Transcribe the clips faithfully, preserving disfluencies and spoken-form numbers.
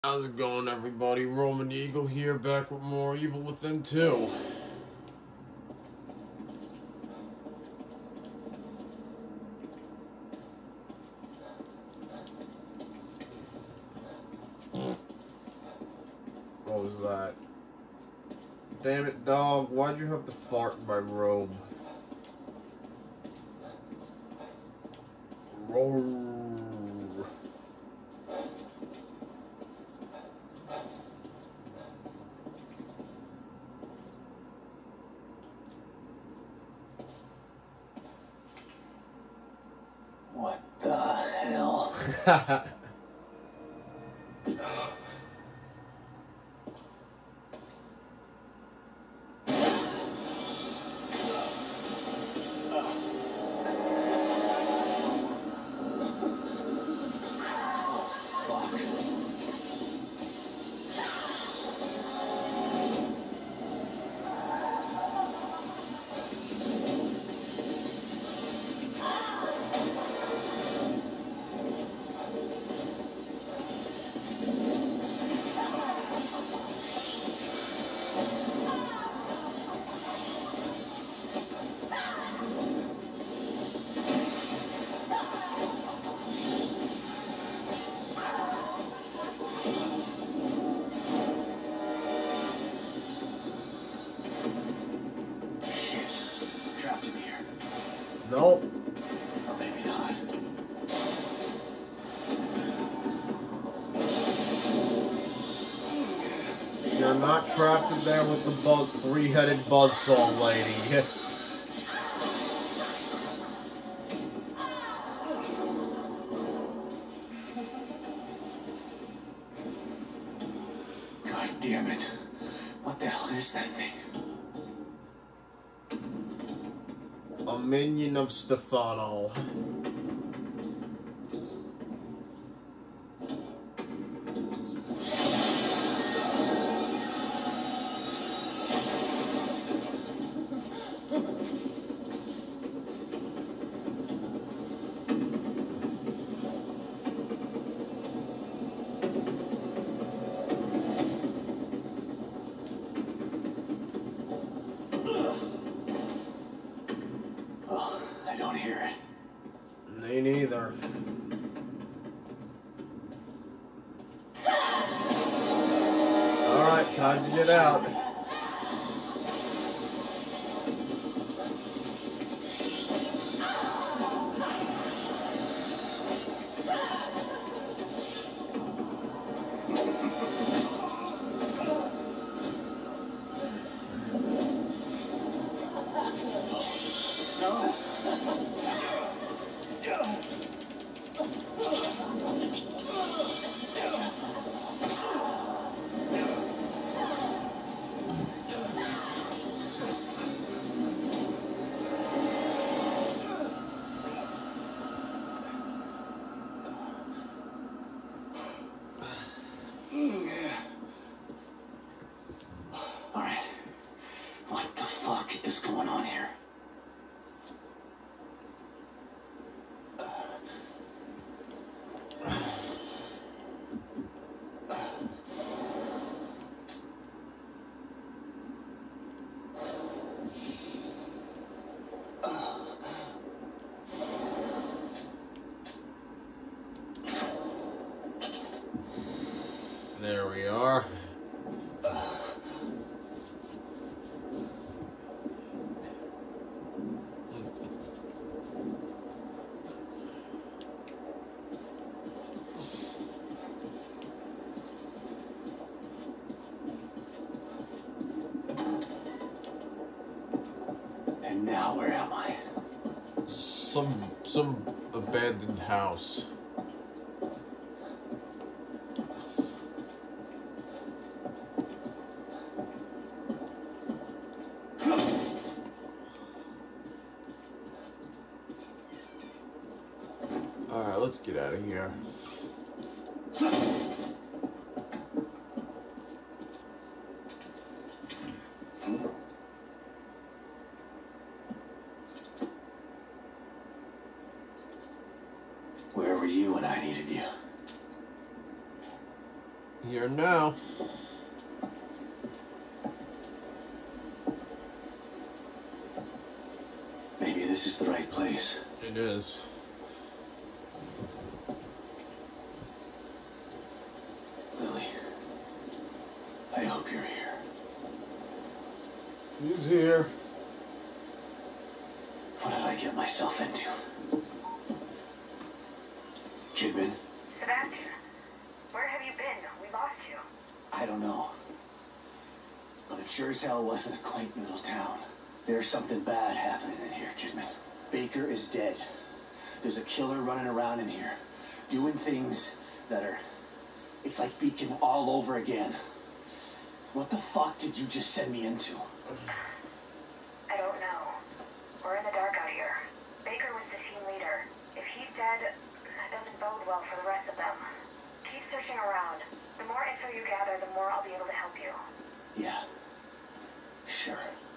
How's it going, everybody? Roman Eagle here, back with more Evil Within two. What was that? Damn it, dog. Why'd you have to fart in my robe? Roar. What the hell? Nope. Or maybe not. You're not trapped in there with the bug, three-headed buzzsaw lady. God damn it. What the hell is that thing? A minion of Stefano. Well, I don't hear it. Me neither. Alright, time to get out. Alright. What the fuck is going on here? There we are. And now where am I? Some some abandoned house. Alright, let's get out of here. Where were you when I needed you? Here now. Maybe this is the right place. It is. Lily, I hope you're here. He's here. What did I get myself into? Kidman? Sebastian, where have you been? We lost you. I don't know. But it sure as hell wasn't a quaint little town. There's something bad happening in here, Kidman. Baker is dead. There's a killer running around in here, doing things that are... It's like Beacon all over again. What the fuck did you just send me into? I don't know. We're in the dark out here. Baker was the team leader. If he's dead, that doesn't bode well for the rest of them. Keep searching around. The more info you gather, the more I'll be able to help you. Yeah. Sure.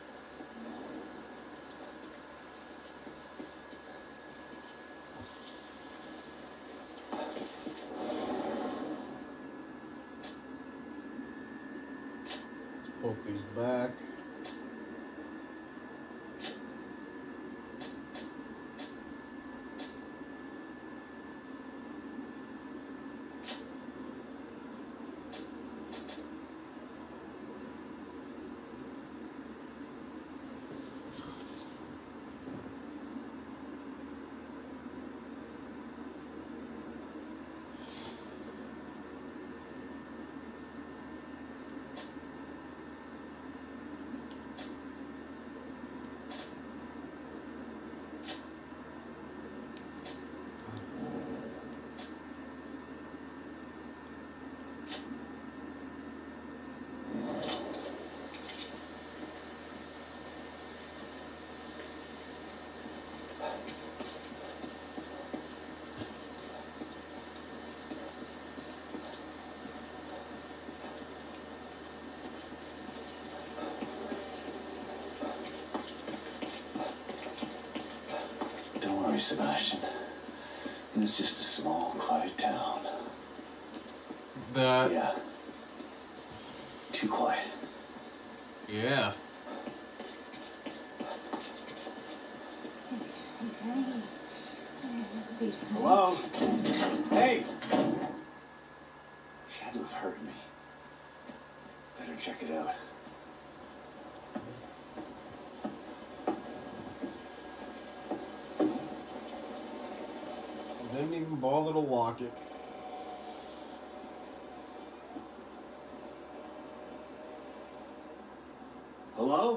Poke these back. Sebastian. It's just a small, quiet town. That. Yeah. Too quiet. Yeah. Hello? Hey! She had to have heard me. Better check it out. Didn't even bother to lock it. Hello?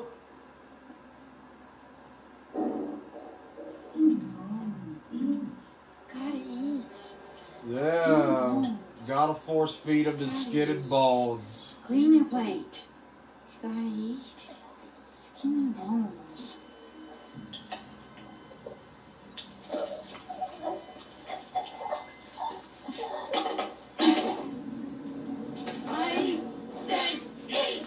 Gotta eat. Yeah. Gotta force feed him to skidded bones. Clean your plate. Gotta eat. Skin and bones. I said eat!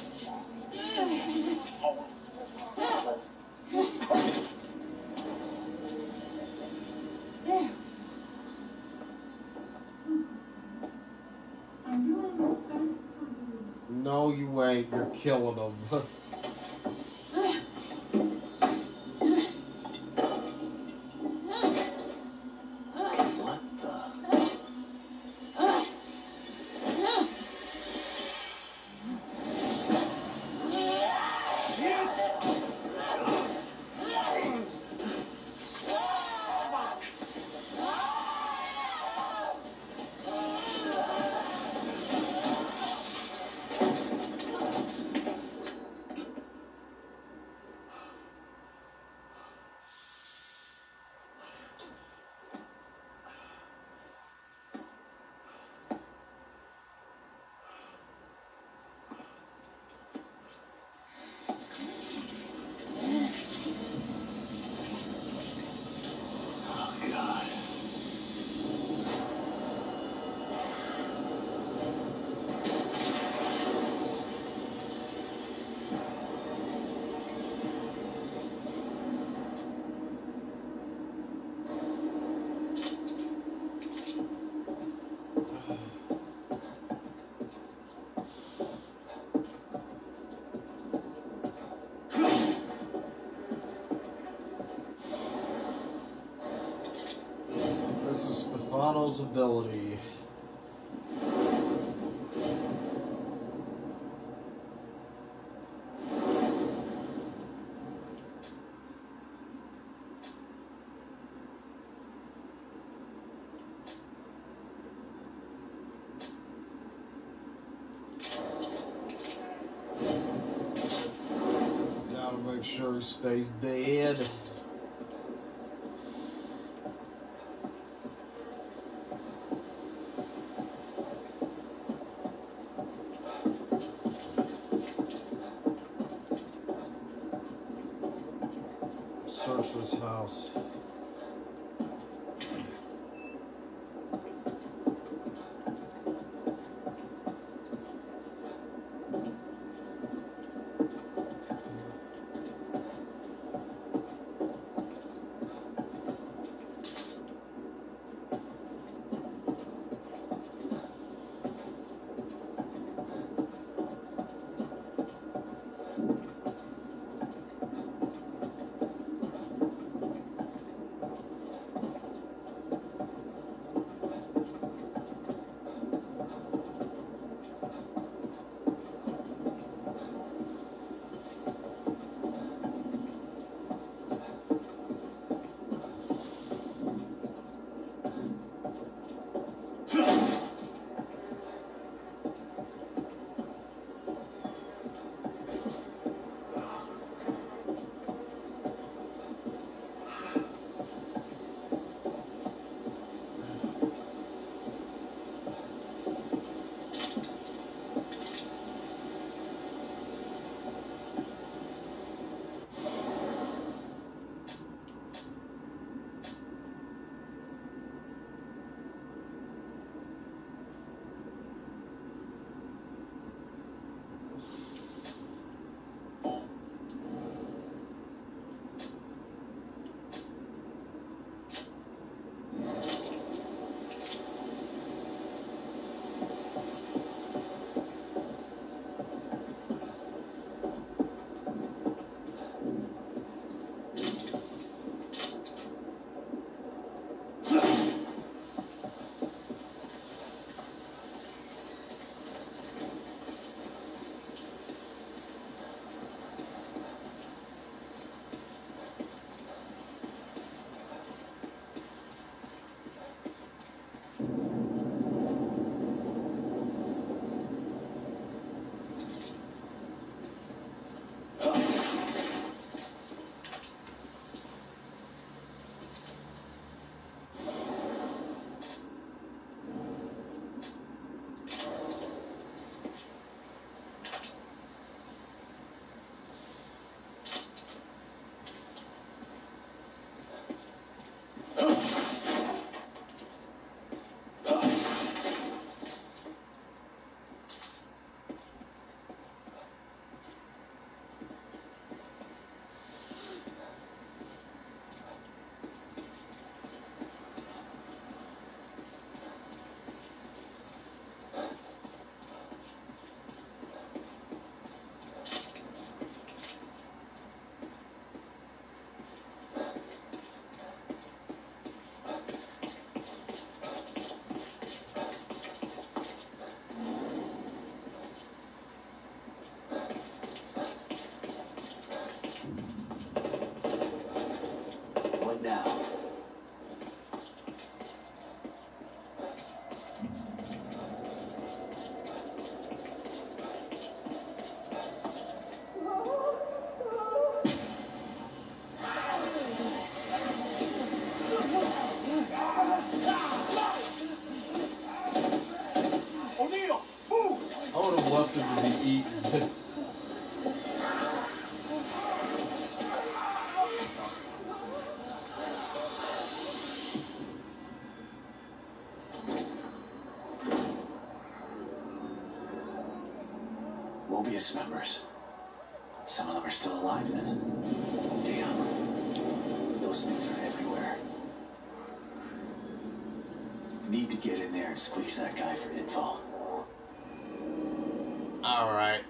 There. I'm doing my best for you. No, you ain't. You're killing him. What the? Otto's ability. Gotta make sure he stays dead. Search this house. Mobius members. Some of them are still alive then. Damn. Those things are everywhere. Need to get in there and squeeze that guy for info. All right.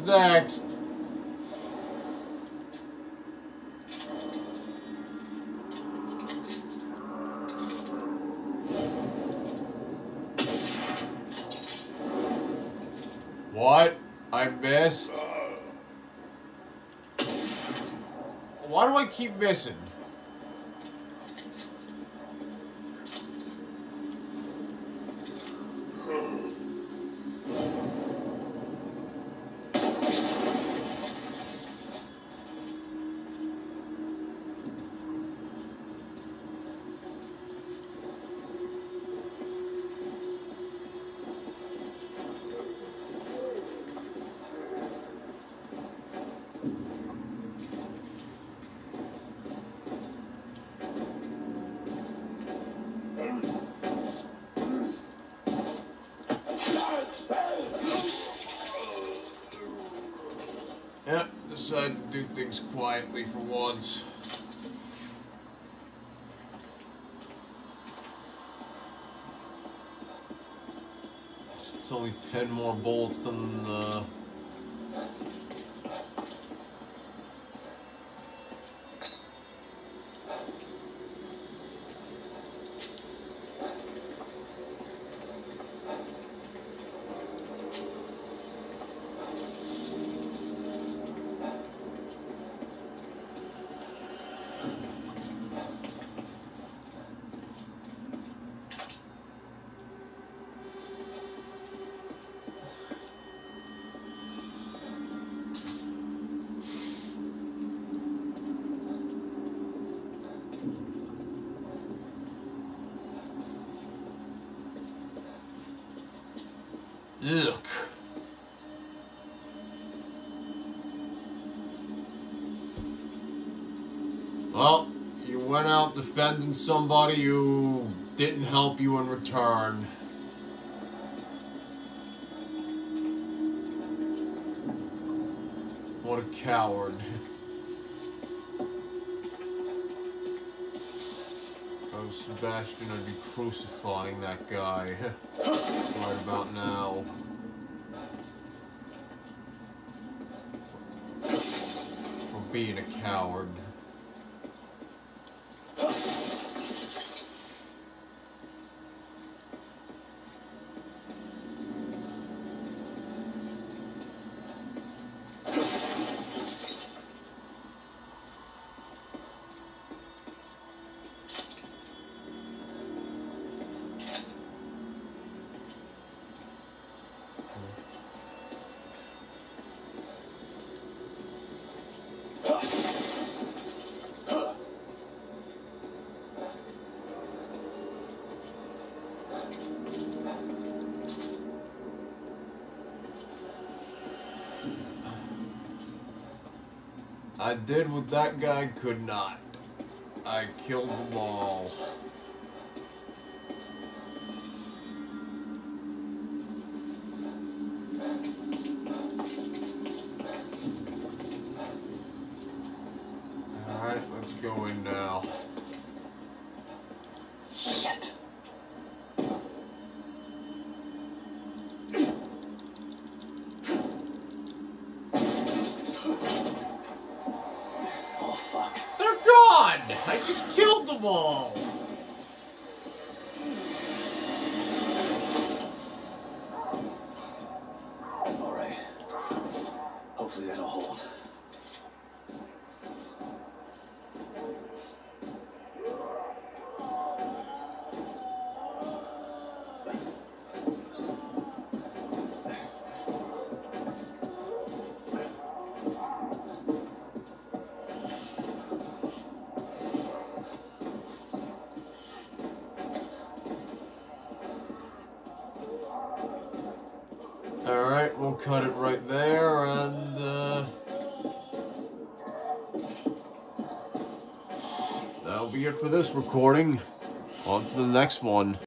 next? What? I missed? Why do I keep missing? Yep, decided to do things quietly for once. It's only ten more bullets than the... Ugh. Well, you went out defending somebody who didn't help you in return. What a coward. If I was Sebastian, I'd be crucifying that guy. Right about now. For being a coward. I did what that guy could not. I killed them all. Alright, let's go in now. Shit. I just killed them all! Alright. Hopefully that'll hold. Alright, we'll cut it right there, and, uh... that'll be it for this recording. On to the next one.